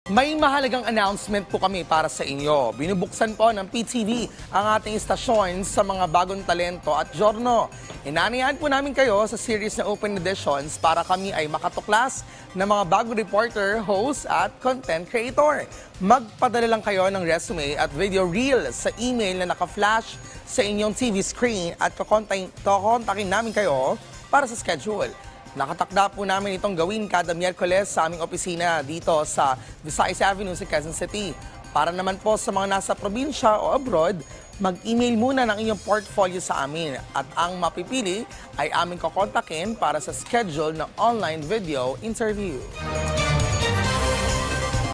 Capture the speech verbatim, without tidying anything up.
May mahalagang announcement po kami para sa inyo. Binubuksan po ng P T V ang ating istasyon sa mga bagong talento at giorno. Inanayahan po namin kayo sa series na Open Editions para kami ay makatuklas ng mga bagong reporter, host at content creator. Magpadala lang kayo ng resume at video reel sa email na naka-flash sa inyong T V screen at kukontakin namin kayo para sa schedule. Nakatakda po namin itong gawin kada Miyerkules sa aming opisina dito sa Visayas Avenue sa Quezon City. Para naman po sa mga nasa probinsya o abroad, mag-email muna ng inyong portfolio sa amin at ang mapipili ay aming kukontakin para sa schedule ng online video interview.